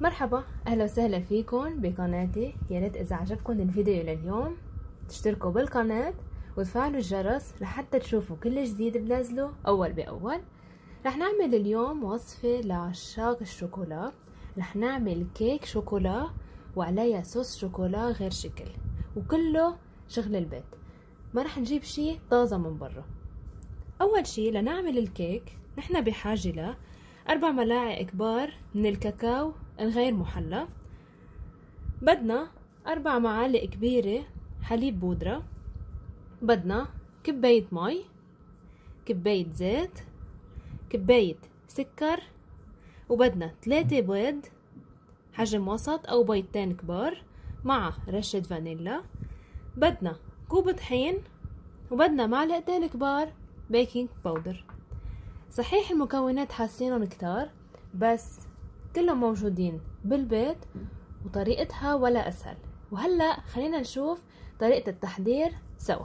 مرحبا، اهلا وسهلا فيكم بقناتي. يا ريت اذا عجبكم الفيديو لليوم تشتركوا بالقناة وتفعلوا الجرس لحتى تشوفوا كل جديد بنزله اول باول. رح نعمل اليوم وصفة لعشاق الشوكولا. رح نعمل كيك شوكولا وعليها صوص شوكولا غير شكل، وكله شغل البيت، ما رح نجيب شي طازة من برا. اول شي لنعمل الكيك نحن بحاجة ل 4 ملاعق كبار من الكاكاو الغير محلى، بدنا 4 معالق كبيرة حليب بودرة، بدنا كباية مي، كباية زيت، كباية سكر، وبدنا 3 بيض حجم وسط او بيضتين كبار مع رشة فانيلا، بدنا كوب طحين، وبدنا معلقتين كبار بيكنج باودر. صحيح المكونات حاسينهم كتار، بس كلهم موجودين بالبيت وطريقتها ولا اسهل. وهلأ خلينا نشوف طريقة التحضير سوا.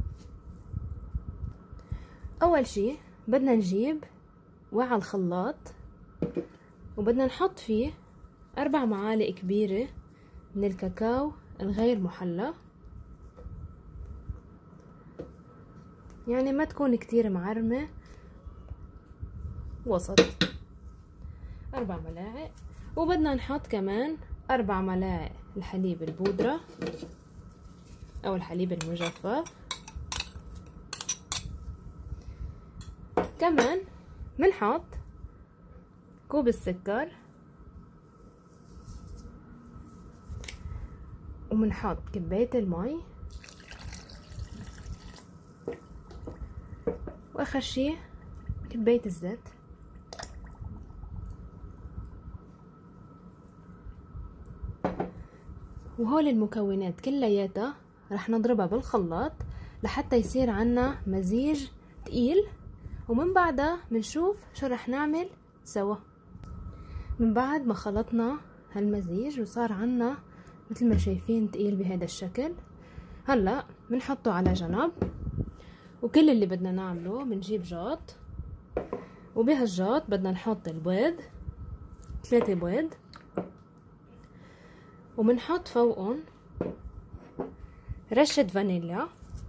اول شي بدنا نجيب وعاء الخلاط وبدنا نحط فيه 4 معالق كبيرة من الكاكاو الغير محلى، يعني ما تكون كتير معرمة، وسط 4 ملاعق. وبدنا نحط كمان 4 ملاعق الحليب البودرة او الحليب المجفف. كمان بنحط كوب السكر، وبنحط كباية المي، واخر شي كباية الزيت. وهول المكونات كلياتها رح نضربها بالخلاط لحتى يصير عنا مزيج تقيل، ومن بعدها بنشوف شو رح نعمل سوا. من بعد ما خلطنا هالمزيج وصار عنا مثل ما شايفين تقيل بهذا الشكل، هلا بنحطه على جنب. وكل اللي بدنا نعمله بنجيب جاط، وبهالجاط بدنا نحط البيض 3 بيض، وبنحط فوقهم رشة فانيليا،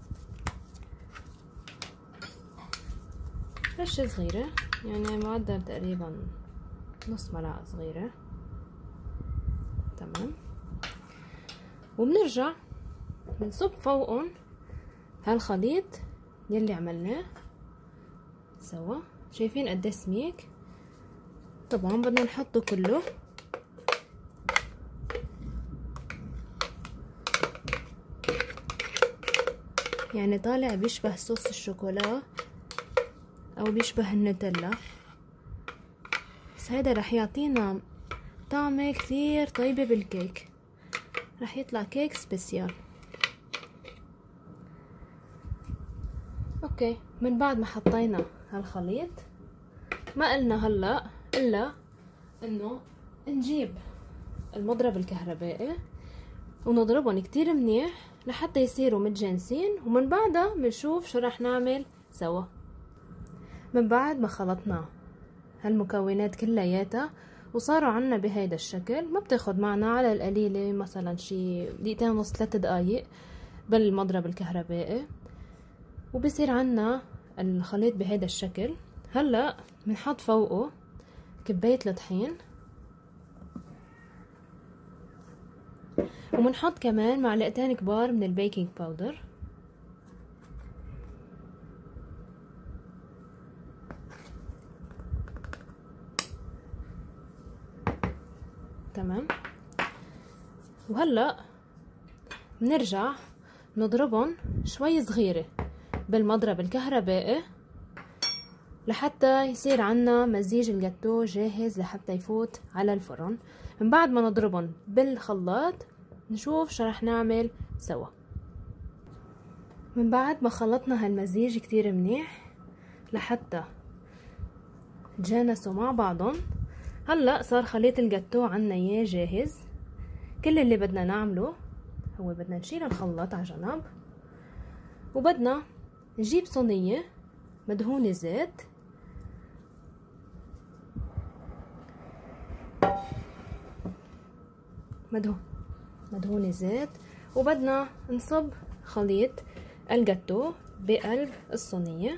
رشة صغيرة يعني معدل تقريبا نص ملعقة صغيرة. تمام. وبنرجع بنصب فوقهم هالخليط يلي عملناه سوا. شايفين قديش سميك؟ طبعا بدنا نحطه كله. يعني طالع بيشبه صوص الشوكولا او بيشبه النوتيلا، بس هذا رح يعطينا طعمة كتير طيبة بالكيك، رح يطلع كيك سبيسيال. اوكي، من بعد ما حطينا هالخليط ما قلنا هلا الا انه نجيب المضرب الكهربائي ونضربهم كتير منيح لحتى يصيروا متجانسين، ومن بعدها بنشوف شو رح نعمل سوا. من بعد ما خلطنا هالمكونات كلياتها وصاروا عنا بهيدا الشكل، ما بتاخد معنا على القليلة مثلا شي 2.5 3 دقايق بالمضرب الكهربائي، وبصير عنا الخليط بهيدا الشكل. هلا بنحط فوقه كباية الطحين، وبنحط كمان معلقتين كبار من البيكنج باودر. تمام. وهلا بنرجع نضربهم شوي صغيرة بالمضرب الكهربائي لحتى يصير عنا مزيج الجاتو جاهز لحتى يفوت على الفرن. من بعد ما نضربهم بالخلاط نشوف شو رح نعمل سوا. من بعد ما خلطنا هالمزيج كتير منيح لحتى تجانسوا مع بعضهم، هلا صار خليط الجاتو عنا اياه جاهز. كل اللي بدنا نعمله هو بدنا نشيل الخلاط على جنب، وبدنا نجيب صينية مدهونة زيت، مدهون زيت. وبدنا نصب خليط الجاتو بقلب الصينية.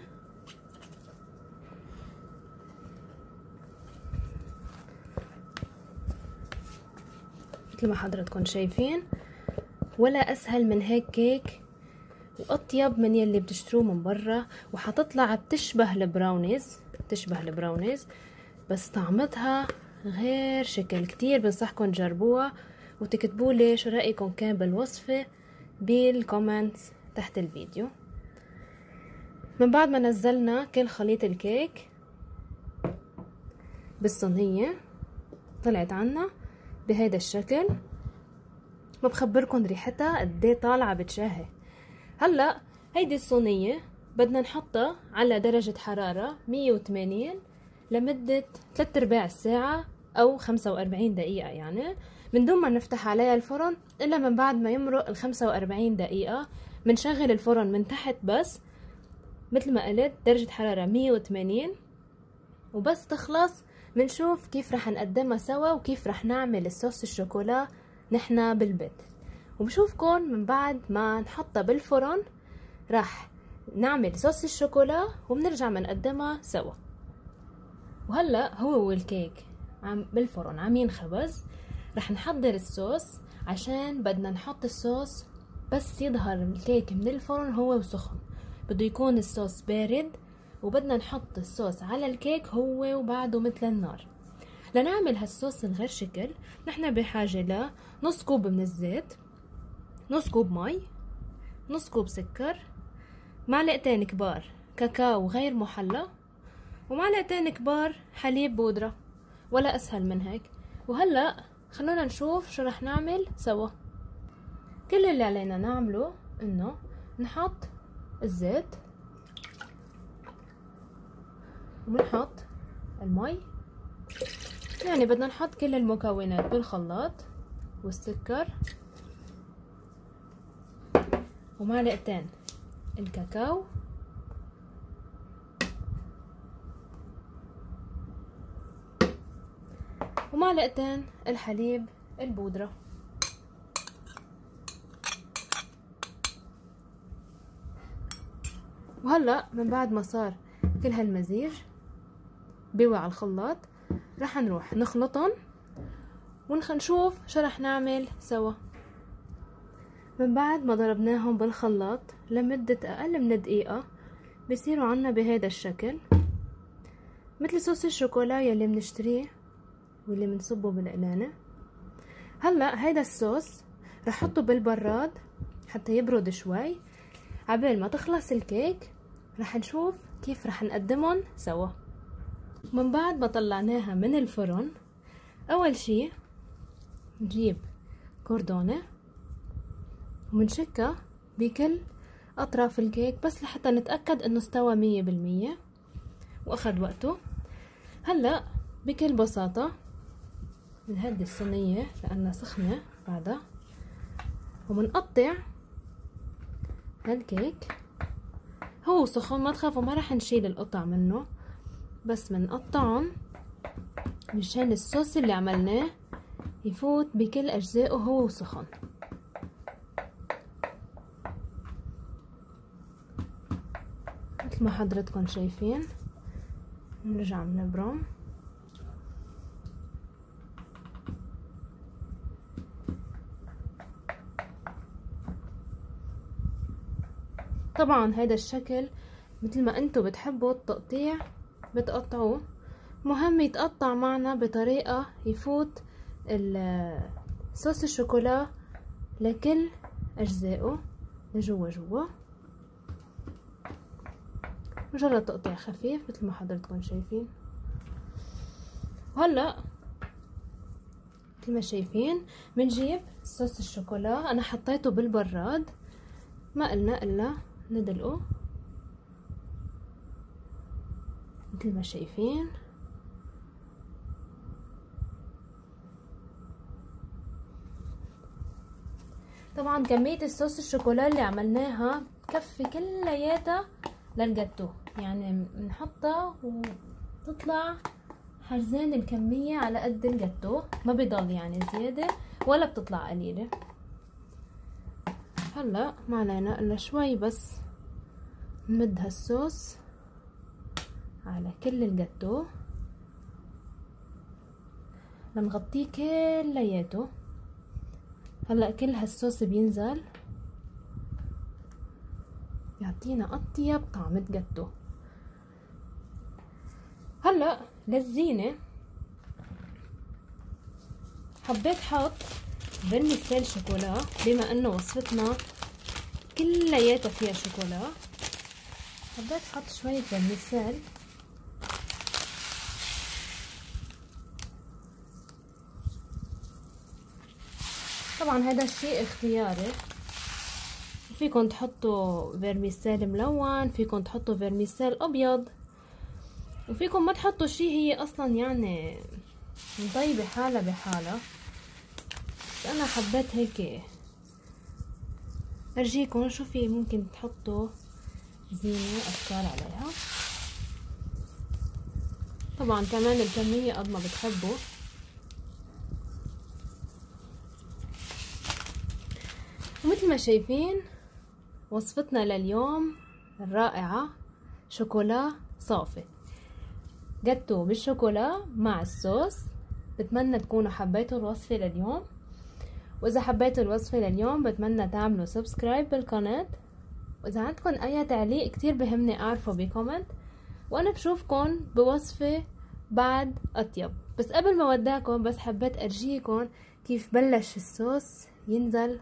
مثل ما حضراتكم شايفين، ولا اسهل من هيك كيك، واطيب من يلي بتشتروه من برا، وحتطلع بتشبه البراونيز، بس طعمتها غير شكل. كتير بنصحكم تجربوها وتكتبوا لي شو رايكم كان بالوصفه بالكومنتس تحت الفيديو. من بعد ما نزلنا كل خليط الكيك بالصينيه، طلعت عنا بهيدا الشكل. ما بخبركن ريحتها قديه طالعه بتشهي. هلا هيدي الصينيه بدنا نحطها على درجه حراره 180 لمده 3/4 ساعه او 45 دقيقه، يعني من دون ما نفتح عليها الفرن الا من بعد ما يمرق ال 45 دقيقه. بنشغل الفرن من تحت بس، مثل ما قلت درجه حراره 180، وبس تخلص بنشوف كيف رح نقدمها سوا وكيف رح نعمل الصوص الشوكولا نحنا بالبيت. وبشوفكن من بعد ما نحطها بالفرن رح نعمل صوص الشوكولا وبنرجع بنقدمها سوا. وهلا هو والكيك بالفرن عم ينخبز. رح نحضر الصوص، عشان بدنا نحط الصوص بس يظهر الكيك من الفرن هو وسخن. بده يكون الصوص بارد، وبدنا نحط الصوص على الكيك هو وبعده مثل النار. لنعمل هالصوص الغير شكل نحن بحاجة لنص كوب من الزيت، نص كوب مي، نص كوب سكر، معلقتين كبار كاكاو غير محلى، ومعلقتين كبار حليب بودرة، ولا اسهل من هيك. وهلأ خلونا نشوف شو رح نعمل سوا. كل اللي علينا نعمله انه نحط الزيت، وبنحط المي، يعني بدنا نحط كل المكونات بالخلاط، والسكر، ومعلقتين الكاكاو، ومعلقتين الحليب البودرة. وهلأ من بعد ما صار كل هالمزيج بيوعى على الخلاط، رح نروح نخلطهم ونشوف شو رح نعمل سوا. من بعد ما ضربناهم بالخلاط لمدة اقل من دقيقة بيصيروا عنا بهذا الشكل، مثل صوص الشوكولا يلي بنشتريه واللي بنصبه بالقلانة. هلا هيدا الصوص رح حطه بالبراد حتى يبرد شوي. عبال ما تخلص الكيك رح نشوف كيف رح نقدمهم سوا. من بعد ما طلعناها من الفرن، اول شي نجيب كوردونة ومنشكها بكل اطراف الكيك بس لحتى نتأكد انه استوى 100% واخد وقته. هلا بكل بساطة بنهدي الصينية لانها سخنة بعدها، ومنقطع هالكيك. هو سخن ما تخافوا، ما رح نشيل القطع منه، بس منقطعهم مشان الصوص اللي عملناه يفوت بكل اجزائه هو سخن. مثل ما حضرتكم شايفين. نرجع بنبرم. طبعا هيدا الشكل مثل ما انتو بتحبوا التقطيع بتقطعوه، مهم يتقطع معنا بطريقة يفوت صوص الشوكولا لكل اجزائه لجوا. مجرد تقطيع خفيف مثل ما حضرتكم شايفين. وهلا مثل ما شايفين بنجيب صوص الشوكولا. انا حطيته بالبراد، ما قلنا الا ندلقه مثل ما شايفين. طبعا كمية الصوص الشوكولا اللي عملناها تكفي كلياتها للجاتو، يعني بنحطها وتطلع حرزين الكمية على قد الجاتو، ما بيضل يعني زيادة ولا بتطلع قليلة. هلا ما علينا الا شوي بس نمد هالصوص على كل الجاتو لنغطيه كلياته. هلا كل هالصوص بينزل يعطينا اطيب طعمة جاتو. هلا للزينة حبيت حط فيرميسيل شوكولا، بما انه وصفتنا كلياتها فيها شوكولا حبيت حط شوية فيرميسيل. طبعا هذا الشيء اختياري، فيكن تحطوا فيرميسيل ملون، فيكن تحطوا فيرميسيل ابيض، وفيكم ما تحطوا شيء، هي اصلا يعني طيبة حالة بحالة. بس انا حبيت هيك ارجيكم شو في ممكن تحطوا زينة افكار عليها. طبعا كمان الكمية قد ما بتحبوا. ومثل ما شايفين وصفتنا لليوم الرائعة شوكولا صافي، جاتو بالشوكولا مع الصوص. بتمنى تكونوا حبيتوا الوصفة لليوم، واذا حبيتوا الوصفة لليوم بتمنى تعملوا سبسكرايب بالقناة، واذا عندكم اي تعليق كتير بهمني اعرفه بكومنت، وانا بشوفكن بوصفة بعد اطيب. بس قبل ما وداكم بس حبيت ارجيكم كيف بلش الصوص ينزل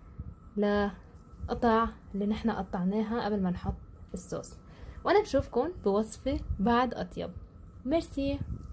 لقطع اللي نحن قطعناها قبل ما نحط الصوص، وانا بشوفكن بوصفة بعد اطيب. ميرسي.